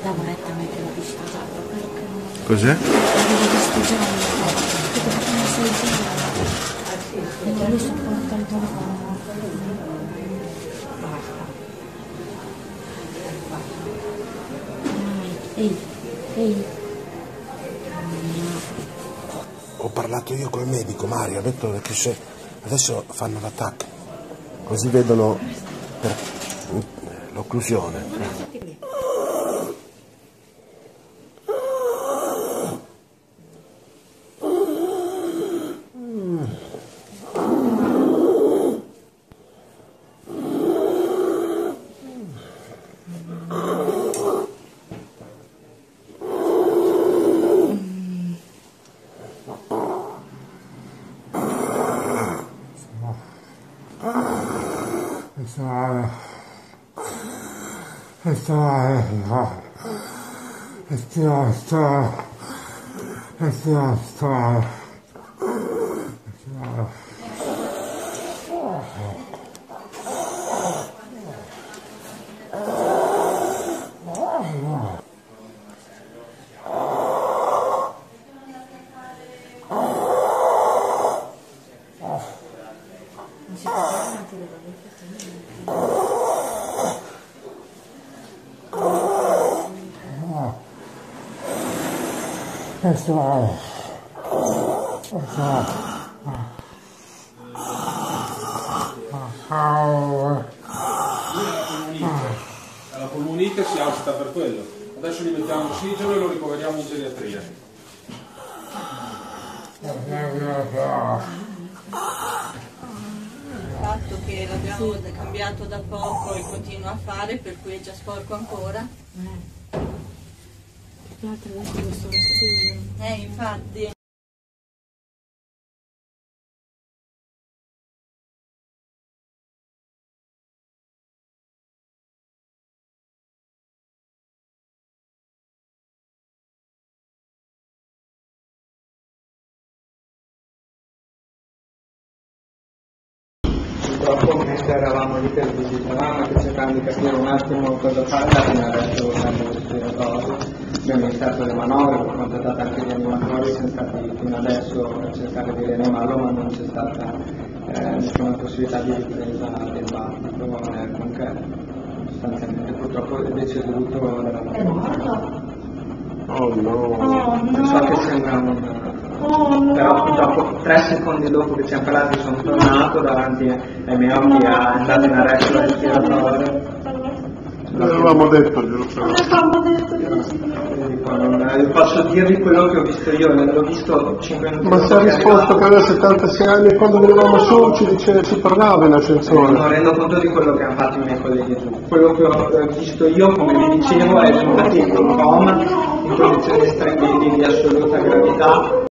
L'avevo nettamente l'ho visto già, quello che non... Cos'è? L'avevo visto già, perché non sei già. E lui supporta il telefono. Ehi. Ho parlato io col medico, Mario, ha detto che se adesso fanno l'attacco, così vedono l'occlusione. La polmonite si alza per quello. Adesso gli mettiamo ossigeno e lo ricoveriamo in geriatria. Il fatto che l'abbiamo cambiato da poco e continua a fare, per cui è già sporco ancora. L'altro adesso questo vestito. Infatti. Purtroppo mentre eravamo lì per visitavamo che cercando di capire un attimo cosa fare, alla fine adesso siamo respiratorio, abbiamo iniziato le manovre, ho contattato anche gli animatori, siamo stati fino adesso a cercare di rianimarlo, ma non c'è stata nessuna possibilità di ripresa del battito, comunque sostanzialmente purtroppo è deceduto. È morto? Oh no! So che sembra però dopo 3 secondi dopo che siamo parlati sono tornato davanti ai miei occhi, è andato in arresto respiratorio. L'avevamo detto, giusto? Io posso dirvi quello che ho visto io, l'ho visto 5 minuti dopo. Ma si è risposto che aveva 76 anni e quando venivamo su ci parlava in ascensore. Non rendo conto di quello che hanno fatto i miei colleghi giù. Quello che ho visto io, come vi dicevo, è un paziente in coma, in condizioni estreme di assoluta gravità.